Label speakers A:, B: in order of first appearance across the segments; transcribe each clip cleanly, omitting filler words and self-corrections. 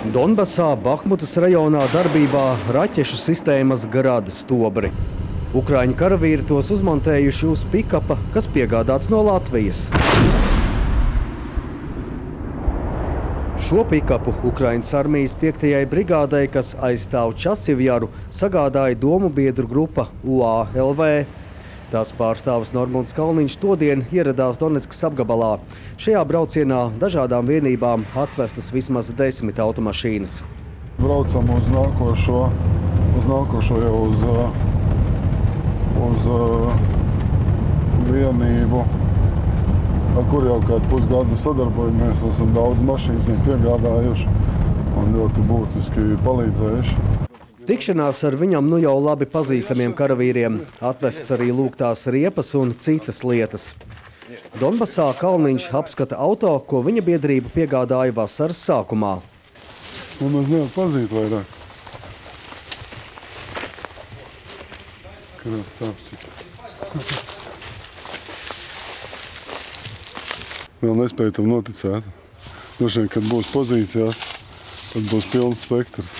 A: Donbasā, Bahmutas rajonā darbībā raķešu sistēmas Grad stobri. Ukraiņu karavīri tos uzmontējuši uz pikapa, kas piegādāts no Latvijas. Šo pikapu Ukraiņas armijas 5. brigādei, kas aizstāv Časivjaru, sagādāja domu biedru grupa UALV. Tās pārstāvis Normunds Kalniņš todien ieradās Doneckas apgabalā. Šajā braucienā dažādām vienībām atvestas vismaz 10 automašīnas.
B: Braucam uz nākošo jau uz vienību, ar kur jau kādu pusgadu sadarbojamies. Esam daudz mašīnas piegādājuši un ļoti būtiski palīdzējuši.
A: Tikšanās ar viņam nu jau labi pazīstamiem karavīriem. Atvests arī lūgtās riepas un citas lietas. Donbasā Kalniņš apskata auto, ko viņa biedrība piegādāja vasaras sākumā.
B: Un mēs nevaram pazīt vairāk. Vēl nespēju tam noticēt. Droši vien, kad būs pozīcijās, tad būs pilns spektrs.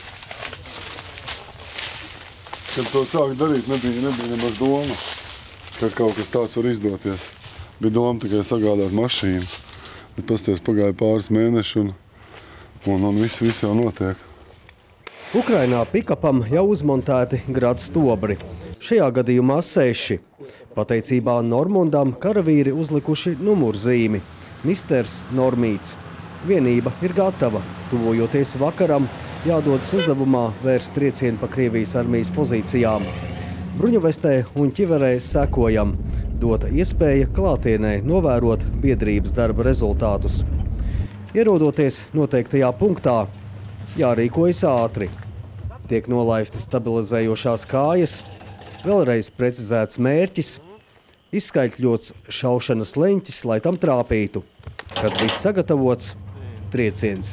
B: Kad to sāk darīt, nebija nemaz doma, ka kaut kas tāds var izdoties. Bija doma tikai sagādāt mašīnu. Bet pasties pagāja pāris mēneši un viss jau notiek.
A: Ukrainā pikapam jau uzmontēti Grad stobri. Šajā gadījumā 6. Pateicībā Normundam karavīri uzlikuši numurzīmi – Misters Normīts. Vienība ir gatava. Tuvojoties vakaram, jādodas uzdevumā vērst triecienu pa Krievijas armijas pozīcijām. Bruņuvestē un ķiverē sekojam. Dota iespēja klātienē novērot biedrības darba rezultātus. Ierodoties noteiktajā punktā, jārīkojas ātri. Tiek nolaistas stabilizējošās kājas, vēlreiz precizēts mērķis, izskaitļots šaušanas leņķis, lai tam trāpītu. Kad viss sagatavots, trieciens.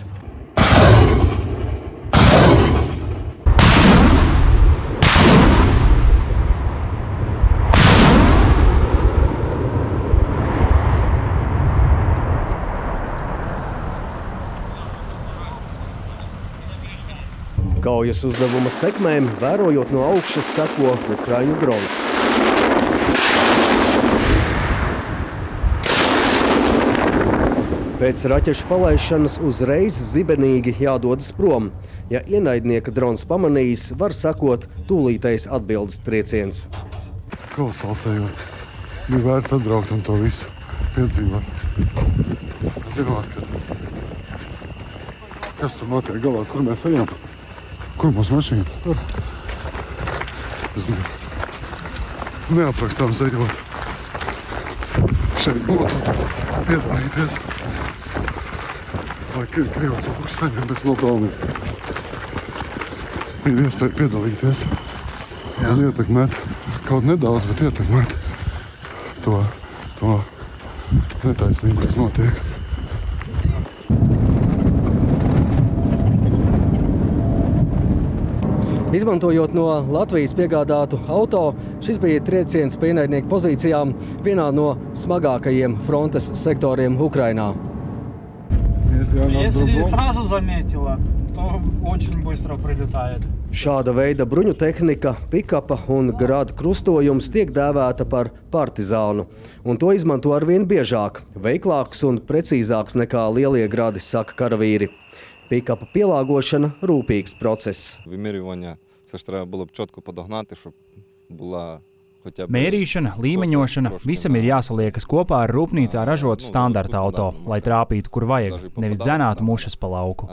A: Kaujas uzdevuma sekmēm, vērojot no augšas, seko Ukraiņu drons. Pēc raķešu palaišanas uzreiz zibenīgi jādodas prom. Ja ienaidnieka drons pamanījis, var sekot tūlītais atbildes trieciens.
B: Kolosāls. Bija vērts atbraukt un to visu piedzīvot. Zināt, kas tur notiek galā, kur mēs ejam? Kur mūsu mašīna? Tur. Neaprakstām sajūt. Šeit būtu piedalīties. Lai Krievijas cilvēks saņem bez nopelniem. Bija iespēja piedalīties. Un ietekmēt kaut nedaudz, bet ietekmēt to netaisnību, kas notiek.
A: Izmantojot no Latvijas piegādātu auto, šis bija trieciens pa ienaidnieku pozīcijām vienā no smagākajiem frontes sektoriem Ukrainā.
C: Если сразу заметила, то очень быстро прилетает.
A: Šāda veida bruņu tehnika, pikapa un Grad krustojums tiek dēvēta par partizānu, un to izmanto arvien biežāk, veiklāks un precīzāks nekā lielie gradi, saka karavīri. Pikapa pielāgošana – rūpīgs process.
D: Mērīšana, līmeņošana – visam ir jāsaliekas kopā ar rūpnīcā ražotu standarta auto, lai trāpītu, kur vajag, nevis dzenātu mušas pa lauku.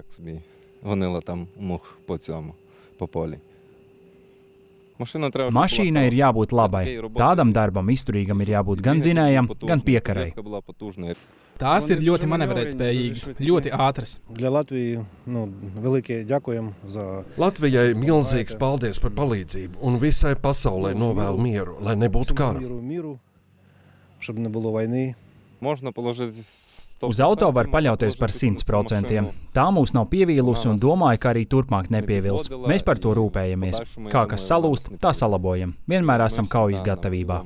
D: Mašīnai ir jābūt labai. Tādam darbam izturīgam ir jābūt gan dzinējam, gan piekarai.
E: Tās ir ļoti manevrētspējīgas, ļoti ātras.
F: Latvijai milzīgs paldies par palīdzību un visai pasaulē novēlu mieru, lai nebūtu kara.
D: Uz auto var paļauties par 100%. Tā mūs nav pievīlusi un domāju, ka arī turpmāk nepievils. Mēs par to rūpējamies. Kā kas salūst, tā salabojam. Vienmēr esam kaujas gatavībā.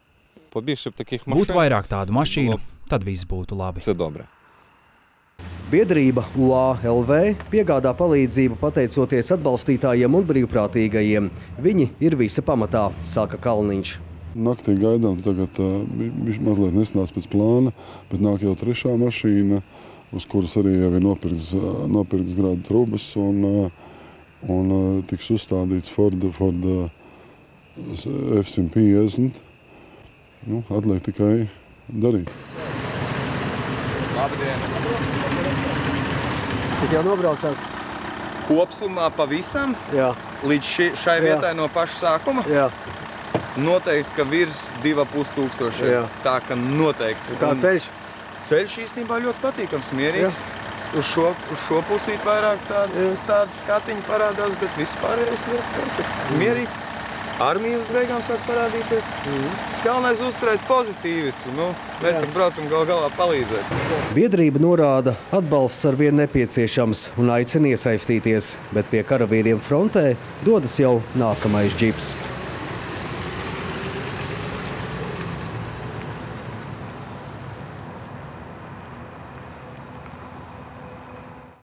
D: Būtu vairāk tādu mašīnu, tad viss būtu labi.
A: Biedrība UALV piegādā palīdzību pateicoties atbalstītājiem un brīvprātīgajiem. Viņi ir visa pamatā, saka Kalniņš.
B: Naktī gaidām, tagad mazliet nesanāca pēc plāna, bet nāk jau 3. mašīna, uz kuras arī jau ir nopirkts grādu trubas un tiks uzstādīts Ford F-150. Atliek tikai darīt.
G: Labdien!
A: Cik jau nobraucāt?
G: Kopsumā pavisam?
A: Jā.
G: Līdz šai vietai no paša sākuma?
A: Jā.
G: Noteikti, ka virs 2500.
A: Jā.
G: Tā, ka noteikti.
A: Kā ceļš?
G: Ceļš īstenībā ļoti patīkams, mierīgs. Uz šo pusīt vairāk tādas skatiņi parādās, bet viss pārējais ir perfekti. Mierīgi. Armija uz beigām sāk parādīties. Galvenais uzturēt pozitīvismu. Mēs tak braucam galā palīdzēt.
A: Biedrība norāda, atbalsts arvien nepieciešams un aicina iesaistīties, bet pie karavīriem frontē dodas jau nākamais džips.